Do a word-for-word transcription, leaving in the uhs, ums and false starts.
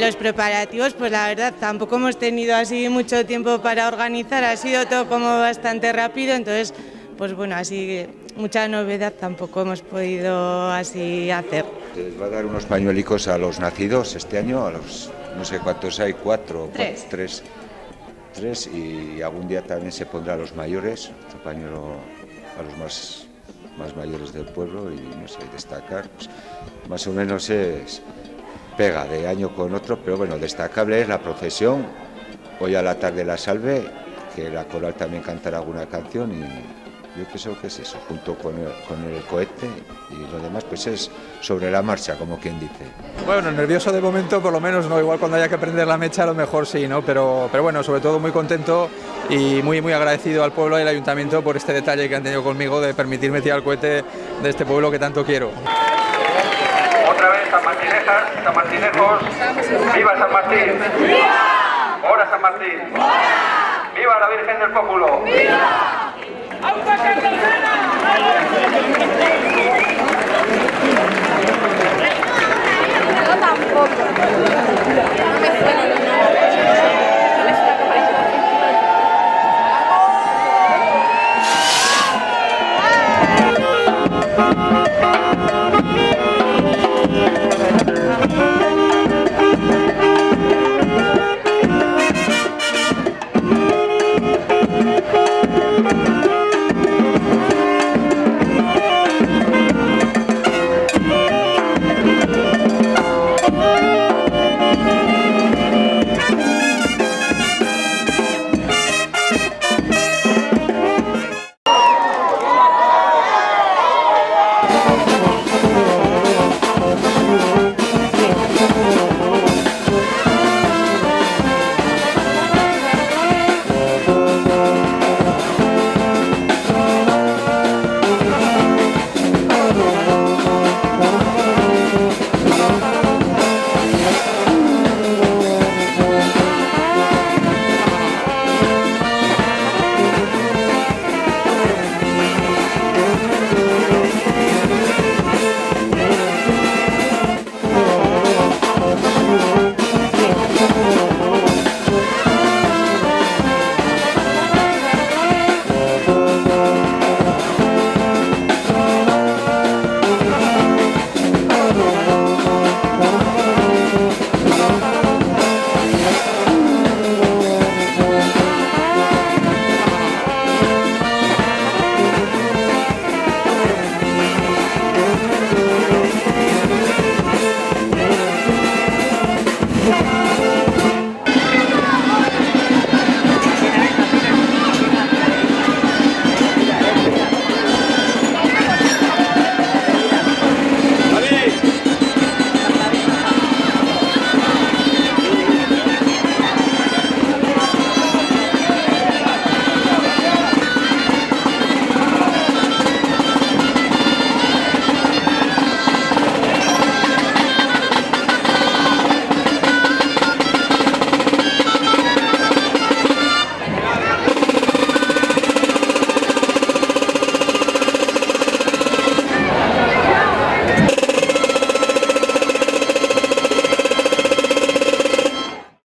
los preparativos, pues la verdad tampoco hemos tenido así mucho tiempo para organizar, ha sido todo como bastante rápido, entonces pues bueno, así mucha novedad tampoco hemos podido así hacer. Les va a dar unos pañuelicos a los nacidos este año, a los no sé cuántos hay, cuatro, tres, cuatro, tres, tres y algún día también se pondrá a los mayores, otro pañuelo a los más, más mayores del pueblo y no sé, destacar, pues, más o menos es pega de año con otro, pero bueno, destacable es la procesión, hoy a la tarde la salve, que la coral también cantará alguna canción y yo pienso que es eso, junto con el, con el cohete y lo demás pues es sobre la marcha, como quien dice. Bueno, nervioso de momento por lo menos, no, igual cuando haya que prender la mecha a lo mejor sí, ¿no? Pero, pero bueno, sobre todo muy contento y muy muy agradecido al pueblo y al ayuntamiento por este detalle que han tenido conmigo de permitirme tirar el cohete de este pueblo que tanto quiero. Otra vez San Martinejas, San Martinejos, ¡viva San Martín! ¡Viva! ¡Hora San Martín! ¡Viva! ¡Viva la Virgen del Póculo! ¡Viva! ¡Aupa Cartagena!